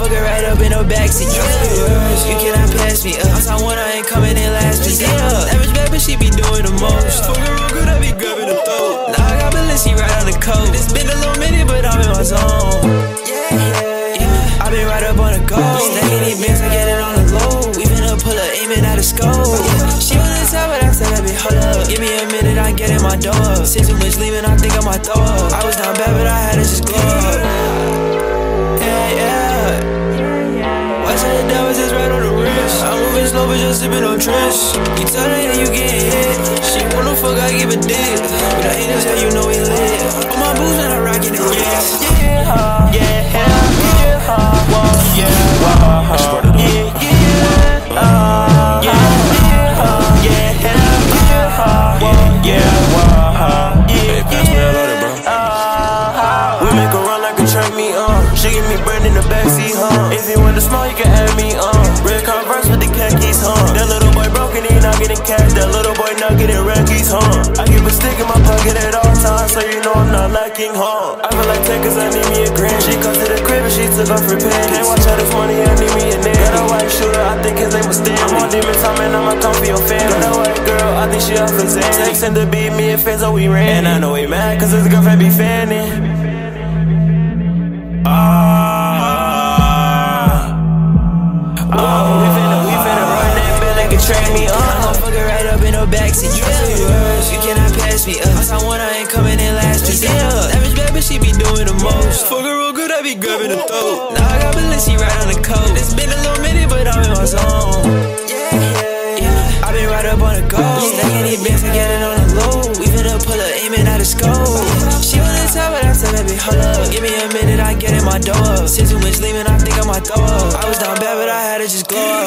fuck her right up in her backseat. You cannot pass me up. I'm someone I ain't coming in last place. Yeah, average bad, but she be doing the most. Fuck her real good, I be grabbing the throat. Now I got Balenci right on the coat. It's been a little minute, but I'm in my zone. Yeah, I been right up on the go. Stacking these bands, I get it on the low. We finna pull up, aiming at the scope. She on the top, but I said, baby, hold up. Give me a minute, I get in my door. Say too much leaving, I think I might throw up. I was down bad, but I had to just glow up. Yeah. Watching the devils just right on the wrist. I'm moving slow, but just sipping on Trish. You tell her, yeah, you getting hit. She wanna fuck, I give a dick. But the haters, yeah, you know we lit. On my boots, and I'm rocking the wrist. Yeah, yeah, yeah, whoa, yeah, whoa, yeah, we make a run like a track me on. She give me bread in the backseat, huh? If you want to small, you can add me on. Red Converse with the khakis, huh? That little boy broken, he not getting cash. That little boy not getting rackies, huh? I keep a stick in my pocket at all times, so you know I'm not lacking, huh? I feel like tecca, I need me a grand. She comes to the crib and she took off her pants. Can't watch all this money, I need me a name. Got a white shooter, I think his name was Stan. I'm on demon time and I'm a comfy on fan. Got a white girl, I think she off his ass. Texting to beat me and fazo, we ran. And I know he mad, cause his girlfriend be fanning. We finna run that bill like a track me on. I'm fuck her right up in her backseat. You cannot pass me up. I'm someone I ain't coming in last place. Yeah, average bad, but she be doing the most. Fuck her real good, I be grabbing the throat. Now I got Balenci right on the coat. It's been a little minute, but I'm in my zone. Yeah, I been right up on the go. Stacking these bands, I get it on the low. We finna pull up, aiming at the scope. She on the top, but I said, baby, hold up. Give me a minute, I get in my door. Say too much leaving, I think I might throw up. I was down bad, but I had to just glow up.